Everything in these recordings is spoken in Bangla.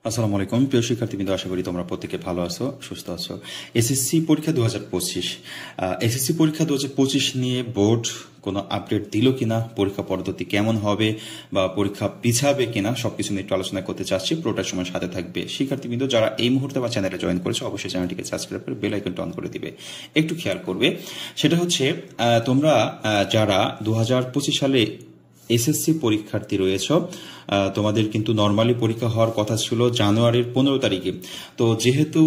আসসালামু আলাইকুম প্রিয় শিক্ষার্থীবৃন্দ, আশা করি তোমরা প্রত্যেকে ভালো আছো, সুস্থ আছো। এসএসসি পরীক্ষা 2025 এসএসসি পরীক্ষা 2025 নিয়ে বোর্ড কোনো আপডেট দিল কিনা, পরীক্ষা পদ্ধতি কেমন হবে বা পরীক্ষা পিছাবে কিনা, সবকিছু নিয়ে একটু আলোচনা করতে চাচ্ছি। পুরোটার সময় সাথে থাকবে। শিক্ষার্থীবৃন্দ যারা এই মুহূর্তে বা চ্যানেলে জয়েন করেছে, অবশ্যই চ্যানেলটিকে সাবস্ক্রাইব করে বেল আইকনটা অন করে দিবে। একটু খেয়াল করবে, সেটা হচ্ছে তোমরা যারা 2025 সালে এসএসসি পরীক্ষার্থী রয়েছ, তোমাদের কিন্তু নর্মালি পরীক্ষা হওয়ার কথা ছিল জানুয়ারির 15 তারিখে। তো যেহেতু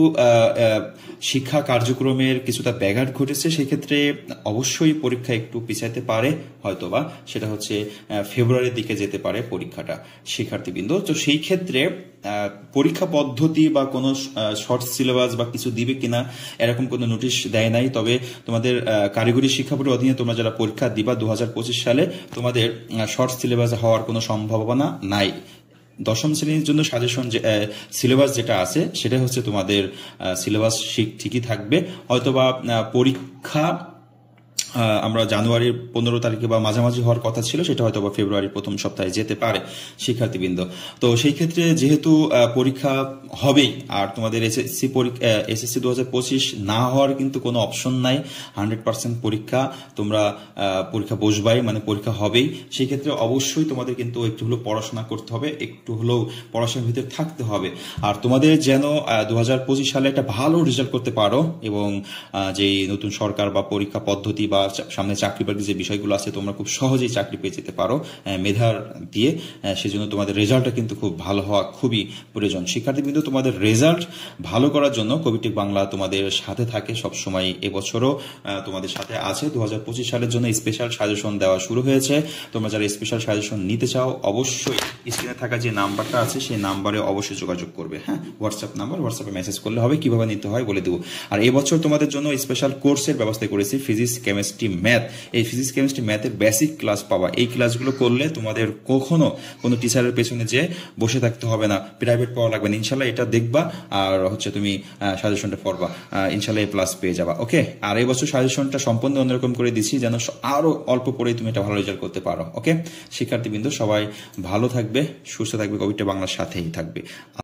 শিক্ষা কার্যক্রমের কিছুটা ব্যাঘাত ঘটেছে, সেক্ষেত্রে অবশ্যই পরীক্ষা একটু পিছাইতে পারে, হয়তোবা সেটা হচ্ছে ফেব্রুয়ারির দিকে যেতে পারে পরীক্ষাটা শিক্ষার্থীবৃন্দ। তো সেই ক্ষেত্রে পরীক্ষা পদ্ধতি বা কোনো শর্ট সিলেবাস বা কিছু দিবে কিনা এরকম কোনো নোটিশ দেয় নাই। তবে তোমাদের কারিগরি শিক্ষা বোর্ডের অধীনে তোমরা যারা পরীক্ষা দিবা 2025 সালে, তোমাদের শর্ট সিলেবাস হওয়ার কোনো সম্ভাবনা নাই। দশম শ্রেণীর জন্য সাজেশন সিলেবাস যেটা আছে সেটা হচ্ছে তোমাদের সিলেবাস ঠিকই থাকবে। হয়তোবা পরীক্ষা আমরা জানুয়ারির 15 তারিখে বা মাঝামাঝি হওয়ার কথা ছিল, সেটা হয়তো বা ফেব্রুয়ারির প্রথম সপ্তাহে যেতে পারে শিক্ষার্থীবৃন্দ। তো সেই ক্ষেত্রে যেহেতু পরীক্ষা হবেই, আর তোমাদের এসএসসি 2025 না হওয়ার কিন্তু কোনো অপশন নাই। 100% পরীক্ষা, তোমরা পরীক্ষা বসবাই, মানে পরীক্ষা হবেই। সেই ক্ষেত্রে অবশ্যই তোমাদের কিন্তু একটু হলেও পড়াশোনা করতে হবে, একটু হলেও পড়াশোনার ভিতরে থাকতে হবে। আর তোমাদের যেন 2025 সালে একটা ভালো রেজাল্ট করতে পারো, এবং যেই নতুন সরকার বা পরীক্ষা পদ্ধতি বা সামনে চাকরি বাকরি যে বিষয়গুলো আছে, তোমরা খুব সহজেই চাকরি পেয়ে যেতে পারো মেধার দিয়ে। সেজন্য তোমাদের রেজাল্টটা কিন্তু খুব ভালো হওয়া খুবই প্রয়োজন। শিক্ষার্থীবৃন্দ, তোমাদের রেজাল্ট ভালো করার জন্য কবিটেক বাংলা তোমাদের সাথে থাকে সবসময়। এবছরও তোমাদের সাথে আছে। 2025 সালের জন্য স্পেশাল সাজেশন দেওয়া শুরু হয়েছে। তোমরা যারা স্পেশাল সাজেশন নিতে চাও, অবশ্যই স্ক্রিনে থাকা যে নাম্বারটা আছে সেই নাম্বারে অবশ্যই যোগাযোগ করবে। হ্যাঁ, হোয়াটসঅ্যাপ নাম্বার, হোয়াটসঅ্যাপে মেসেজ করলে হবে। কিভাবে নিতে হয় বলে দেবো। আর এবছর তোমাদের জন্য স্পেশাল কোর্সের ব্যবস্থা করেছি, ফিজিক্স, কেমিস্ট্রি, ম্যাথ। এই ফিজিক্স, কেমিস্ট্রি, ম্যাথের বেসিক ক্লাস পাবা। এই ক্লাসগুলো করলে তোমাদের কখনো কোনো টিচারের পেছনে যে বসে থাকতে হবে না, প্রাইভেট পাওয়া লাগবে না। ইনশাল্লাহ এটা দেখবা, আর হচ্ছে তুমি সাজেশনটা পড়বা, ইনশাল্লাহ এই প্লাস পেয়ে যাবা। ওকে, আর এই বছর সাজেশনটা সম্পূর্ণ অন্যরকম করে দিচ্ছি, যেন আরো অল্প পরেই তুমি একটা ভালো রেজাল্ট করতে পারো। ওকে শিক্ষার্থীবৃন্দ, সবাই ভালো থাকবে, সুস্থ থাকবে, কবিটেক বাংলার সাথেই থাকবে।